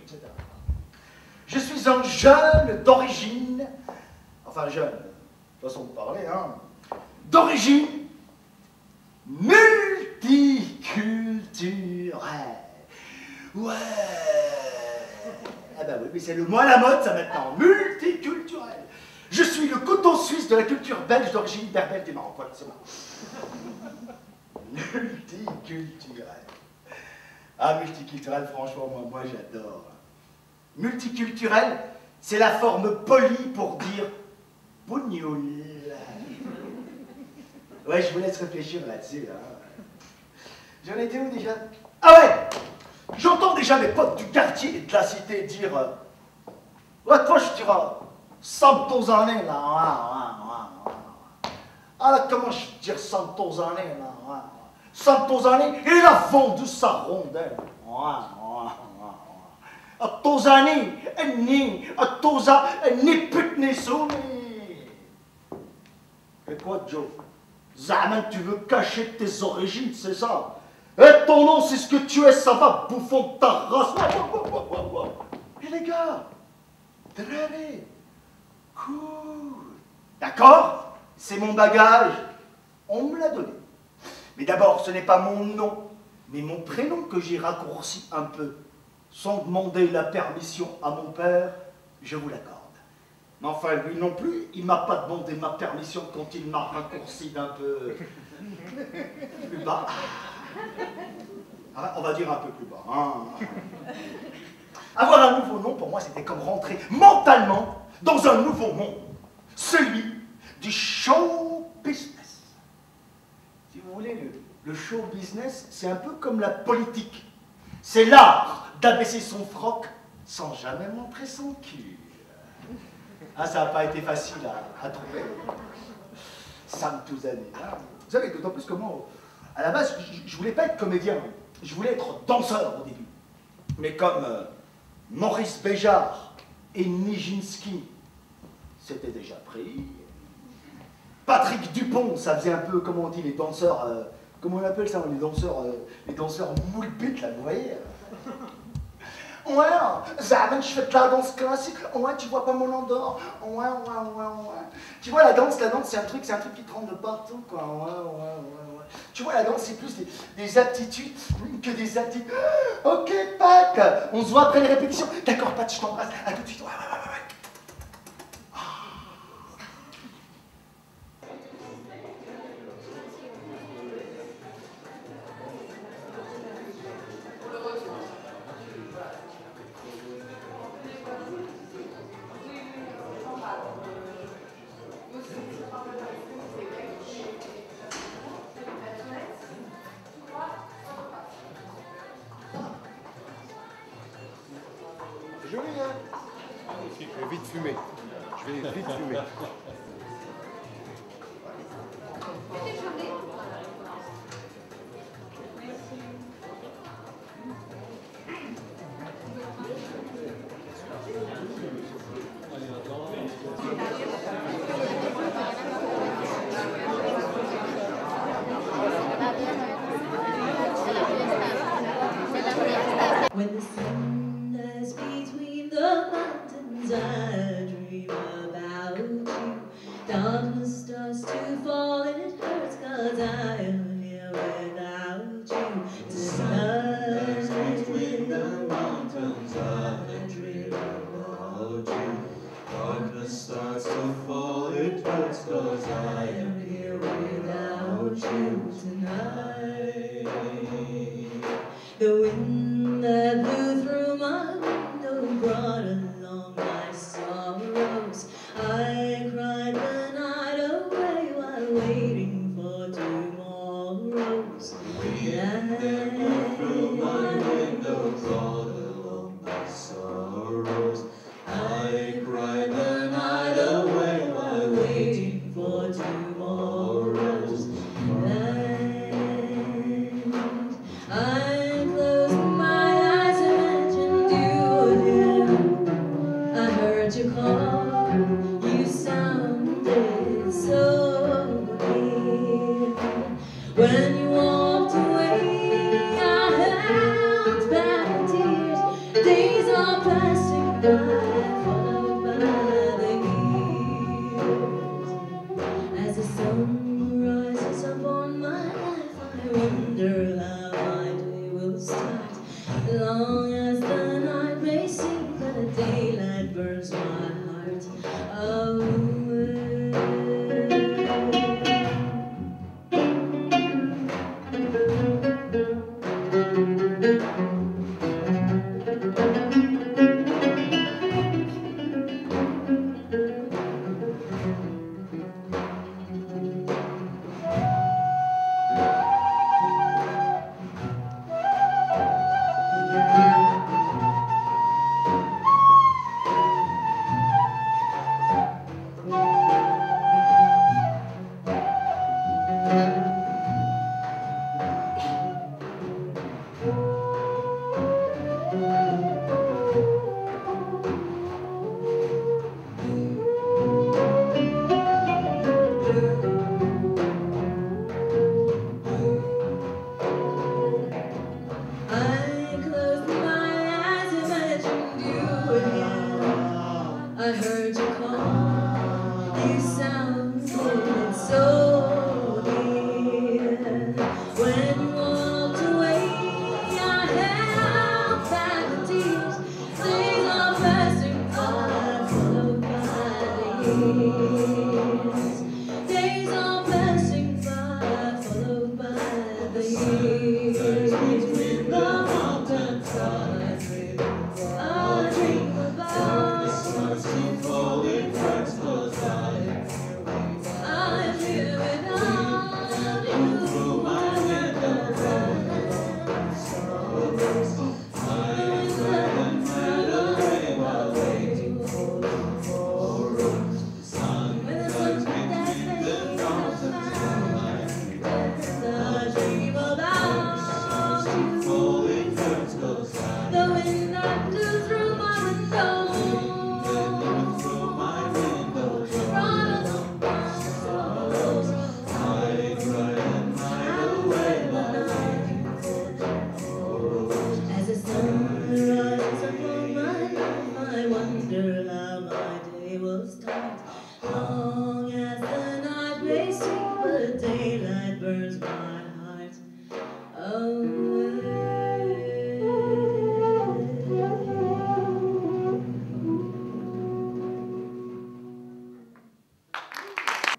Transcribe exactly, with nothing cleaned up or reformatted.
et cetera. Je suis un jeune d'origine, enfin jeune, façon de parler, hein, d'origine multiculturelle. Ouais. Ah bah oui, mais c'est le mot à la mode ça maintenant, multiculturel. Je suis le coton suisse de la culture belge d'origine berbère du Maroc. Voilà, c'est moi. Multiculturel. Ah, multiculturel, franchement, moi, moi j'adore. Multiculturel, c'est la forme polie pour dire bougnoul. Ouais, je vous laisse réfléchir là-dessus. Hein. J'en étais où déjà? Ah ouais! J'entends déjà mes potes du quartier et de la cité dire euh, ouais, toi je dirais Santos années là. Ah là, comment je dire Santos années là? Santos années, il a vendu sa rondelle. A Tosani, ni, a Tosa, ni pute ni soumi. Et quoi, Joe? Zaman, tu veux cacher tes origines, c'est ça? Et ton nom, c'est ce que tu es, ça va, bouffon de ta race. Et les gars, très cool. D'accord? C'est mon bagage. On me l'a donné. Mais d'abord, ce n'est pas mon nom, mais mon prénom que j'ai raccourci un peu. Sans demander la permission à mon père, je vous l'accorde. Mais enfin, lui non plus, il ne m'a pas demandé ma permission quand il m'a raccourci d'un peu plus bas. On va dire un peu plus bas. Hein. Avoir un nouveau nom, pour moi, c'était comme rentrer mentalement dans un nouveau monde. Celui du show business. Si vous voulez, le, le show business, c'est un peu comme la politique. C'est l'art d'abaisser son froc sans jamais montrer son cul. Ah, ça n'a pas été facile à, à trouver. Sam Touzani. Hein. Vous savez, d'autant plus que moi, à la base, je, je voulais pas être comédien. Je voulais être danseur au début. Mais comme euh, Maurice Béjart et Nijinsky, c'était déjà pris. Patrick Dupont, ça faisait un peu, comment on dit, les danseurs, euh, comment on appelle ça, les danseurs, euh, les danseurs moule pute, là, vous voyez. Ouais, Zaman, je fais de la danse classique. Ouais, tu vois pas mon endort. Ouais, ouais, ouais, ouais. Tu vois, la danse, la danse, c'est un truc, c'est un truc qui te rentre de partout, quoi. Ouais, ouais, ouais, ouais. Tu vois, la danse, c'est plus des, des aptitudes que des aptitudes. Ok, Pat, on se voit après les répétitions. D'accord, Pat, je t'embrasse. À tout de suite. Ouais, ouais, ouais, ouais. Joli, hein? Je vais vite fumer. Je vais vite fumer. When the sun lies between the mountains, I dream about you. Darkness starts to fall and it hurts 'cause I am here without you. The sun lies between the mountains, I dream about you. Darkness starts to fall, it hurts 'cause I am here without you tonight. The wind that blew through my window brought along my sorrows. I cried the night away while waiting for tomorrow's. The wind that blew through my window brought along my sorrows. I cried the night away while waiting for tomorrow's land. I you call, you sound years. Days are passing by, followed by the years. Between the mountains, I dream, I dream about stars to fall in hearts, 'cause I, I'm here without you through my window. Long as the night may seem, the daylight burns my